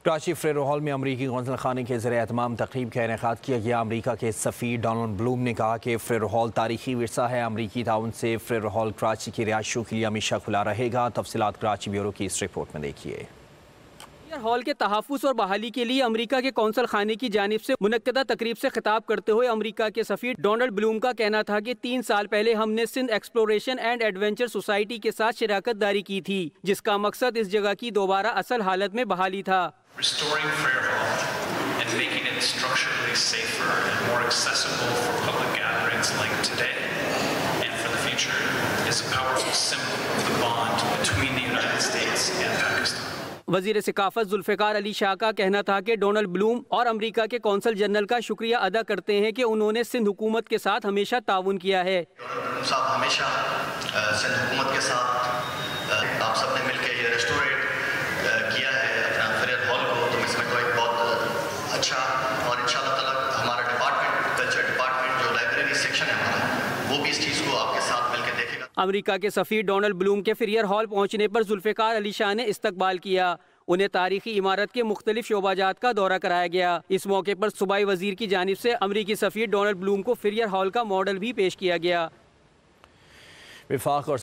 Karachi Ferraro hall में अमरीकी council खाने के ज़रिए एहतमाम तकरीब का इनेकाद किया गया। अमरीका के सफ़ीर डोनाल्ड ब्लूम ने कहा कि फ्रेरो हॉल तारीखी विरसा है। अमरीकी ताउन से फ्रेरो हॉल कराची की रिहायशों के लिए हमेशा खुला रहेगा। तफसीलात कराची ब्यूरो की इस रिपोर्ट में देखिए। हॉल के तहफ़्फ़ुज़ और बहाली के लिए अमरीका के कौंसल खाने की जानिब से मुनक्कदा तकरीब से खिताब करते हुए अमरीका के सफ़ीर डोनाल्ड ब्लूम का कहना था कि 3 साल पहले हमने Sindh exploration and adventure society के साथ शिराकत दारी की थी, जिसका मकसद इस जगह की दोबारा असल हालत में बहाली था। वज़ीर सिकाफत जुल्फ़िकार अली शाह का कहना था कि डोनाल्ड ब्लूम और अमरीका के कौंसल जनरल का शुक्रिया अदा करते हैं कि उन्होंने सिंध हुकूमत के साथ हमेशा ताउन किया है। हमेशा सिंध हुकूमत के साथ आप सबने मिलकर ये रेस्टोरेट किया है अपना फ्रेरो हॉल को, तो मैं समझता हूँ बहुत अच्छा। और इंशाअल्लाह ताला हमारा डिपार्टमेंट कल्चर डिपार्टमेंट जो लाइब्रेरी सेक्शन है हमारा, वो भी इस चीज़ को आपके साथ मिलकर देखेगा। अमरीका के सफ़ीर डोनाल्ड ब्लूम के फ्रेरो हॉल पहुँचने पर जुल्फ़िकार अली शाह ने इस्तकबाल किया। उन्हें तारीखी इमारत के मुख्तलिफ शोबाजात का दौरा कराया गया। इस मौके पर सूबाई वजीर की जानिब से अमरीकी सफ़ीर डोनाल्ड ब्लूम को फ्रेरो हॉल का मॉडल भी पेश किया गया। विफाक और